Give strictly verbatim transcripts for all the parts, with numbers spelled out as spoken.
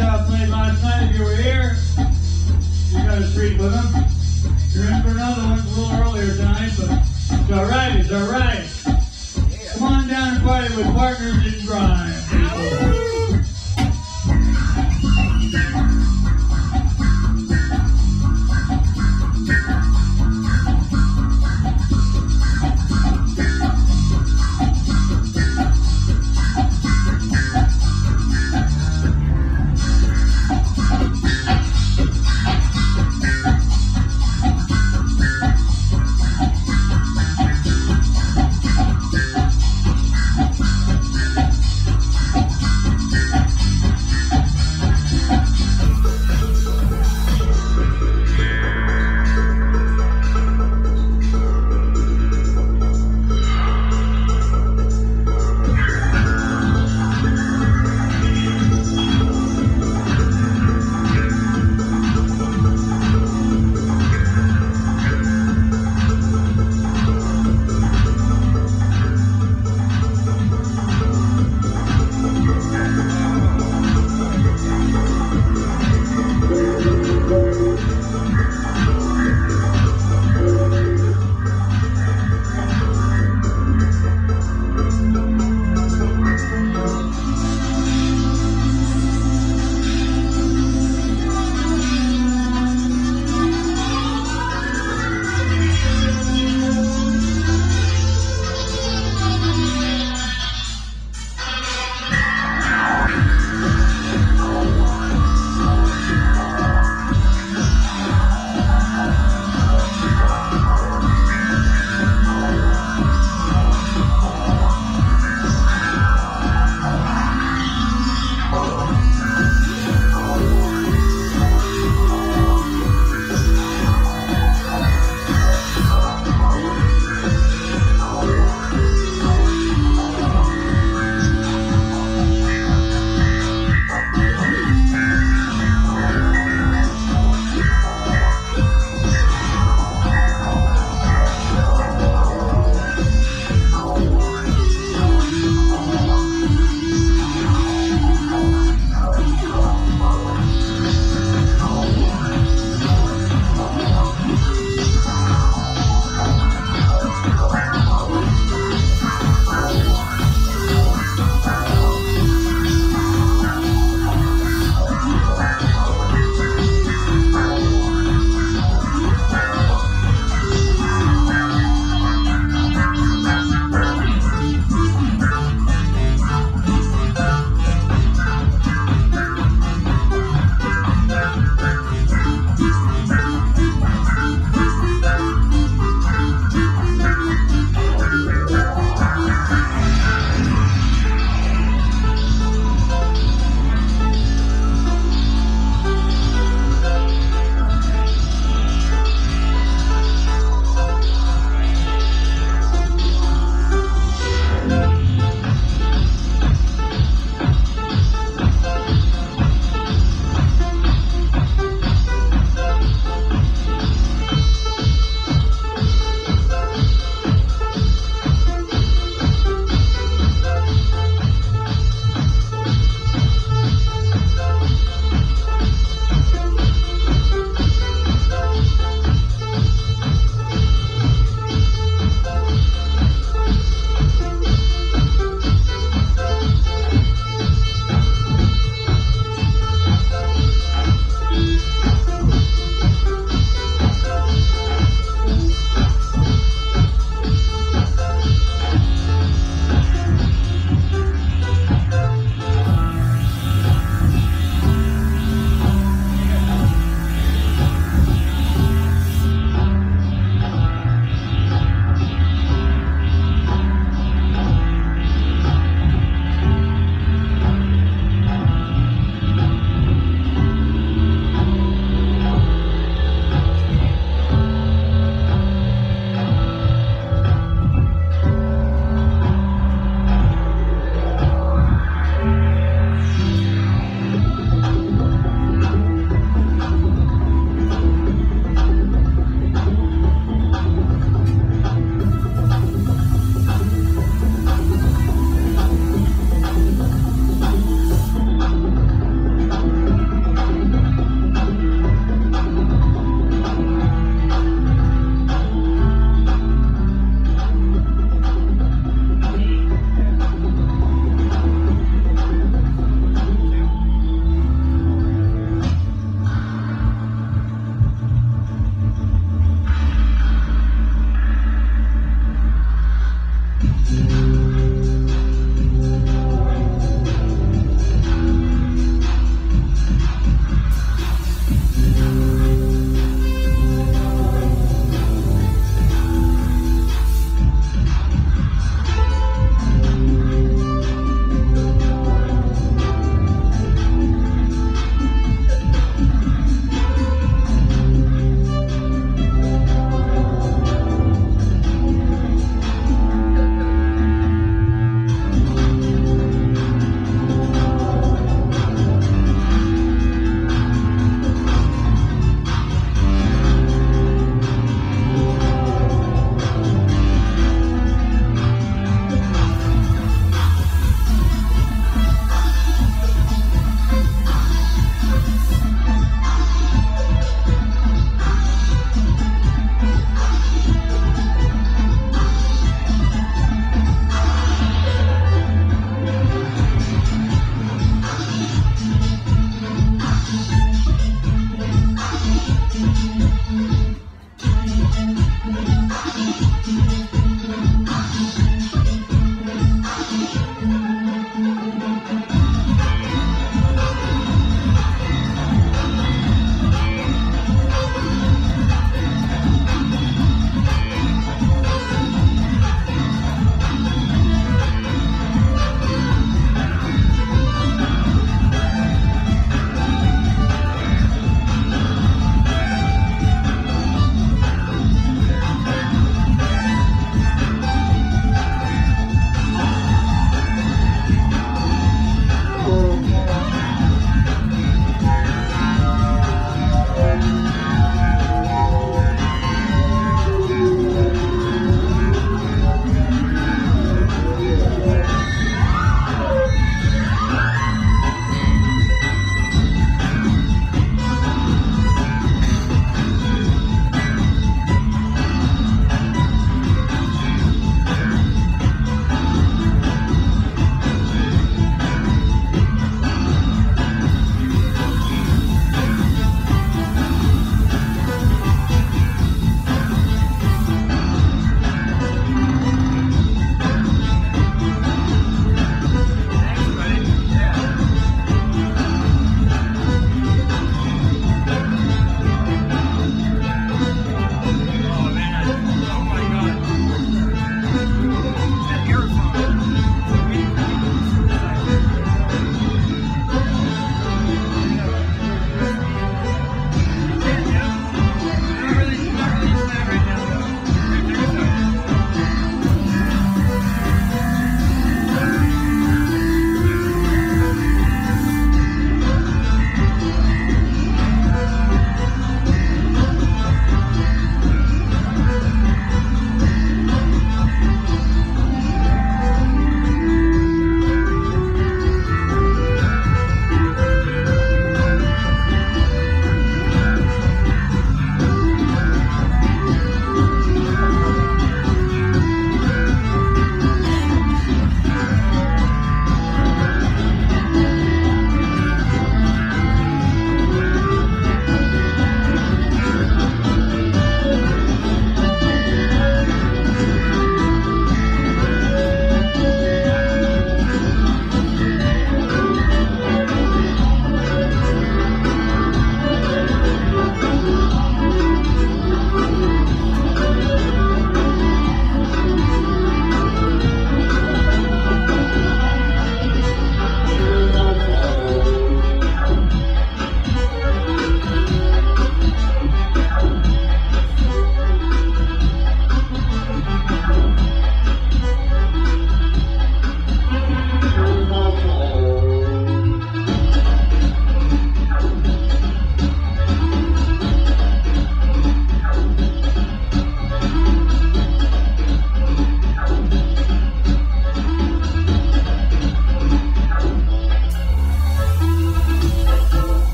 uh, played last night. If you were here, you got a treat with them. You're in for another one. It's a little earlier tonight, but it's all right. It's all right. Come on down and party with Partners in Grime.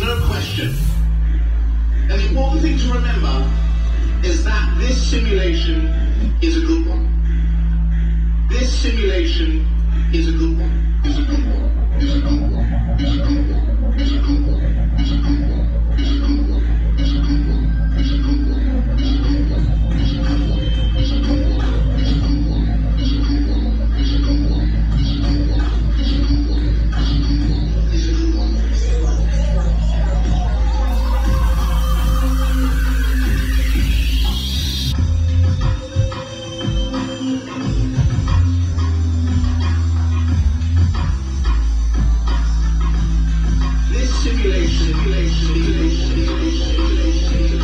no question. And the important thing to remember is that this simulation is a good one. This simulation is a good one. Is a good one. Is a good one. Is a good one. Is a good one. Is a good one. Is a good one. Is a good one. Is a good one. Is a good one. Is a good one. Is a good one. Is a good one. Is a good one. Is a good one. Is a good one. Is a good one. Is a good one. Is a good one. Simulation, simulation, simulation, simulation,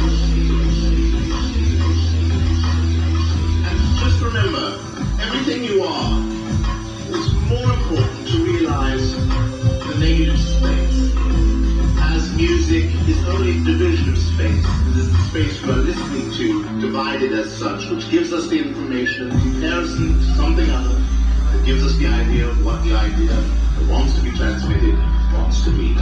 and just remember, everything you are, it's more important to realize the nature of space, as music is only a division of space. It is the space we are listening to, divided as such, which gives us the information in comparison to something other, that gives us the idea of what the idea that wants to be transmitted wants to be.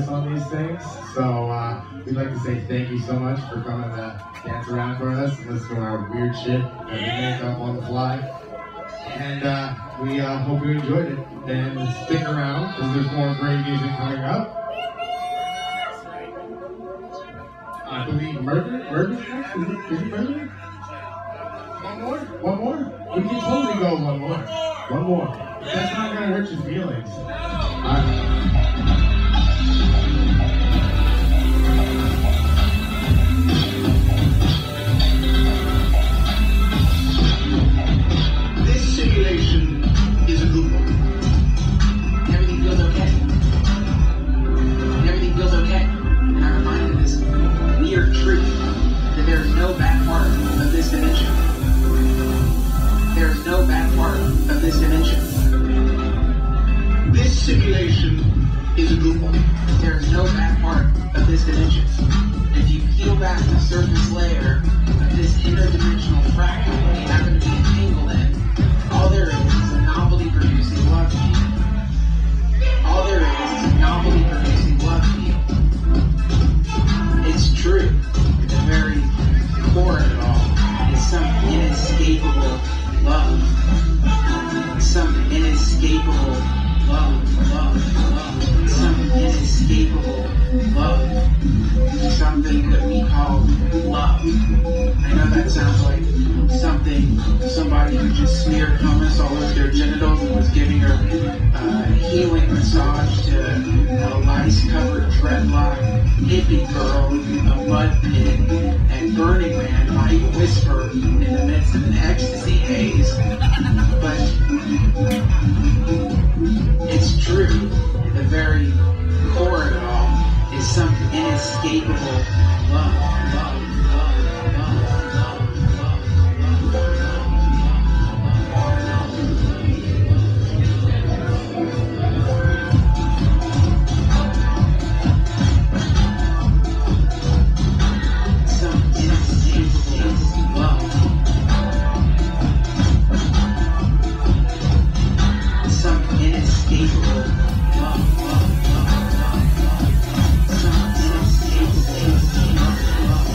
us on these things. So uh, we'd like to say thank you so much for coming to dance around for us and listen to our weird shit that we make up on the fly. And uh, we uh, hope you enjoyed it. And stick around because there's more great music coming up. I believe Murder? Murder next? Is it, is it Murder? One more? One more? We can totally go one more. One more. That's not going to hurt your feelings. Uh, This simulation is a good one. Everything feels okay. Everything feels okay. And I'm reminded of this weird truth that there is no back part of this dimension. There is no back part of this dimension. This simulation is a good one. There is no back part of this dimension. If you peel back the surface layer of this interdimensional fractal that you happen to be entangled in, all there is is a novelty producing love field. All there is is a novelty producing love field. It's true. The very core of it all is some inescapable love. Some inescapable love, love, love. Some inescapable love. Something that we call love. I know that sounds like something somebody who just smeared hummus all over their genitals and was giving her uh, healing massage to a lice-covered dreadlock hippie girl in a mud pit at Burning Man might whisper in the midst of an ecstasy haze. But it's true. The very core of it all is some inescapable love, love, love, love, love, love, love. Love.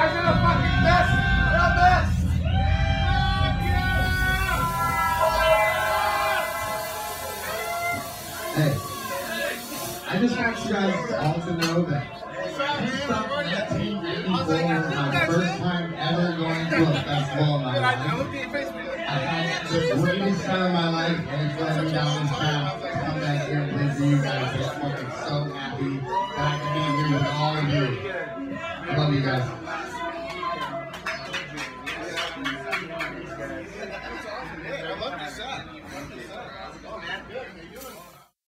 guys are the fucking best. The best. Hey, I just want you guys all to know that Hempstock nineteen ninety-four was my first time ever going to a festival in my life. I had the greatest time of my life, and it's led me down this path to come back here and play for you guys. I'm fucking so happy that I can be here with all of you. I love you guys.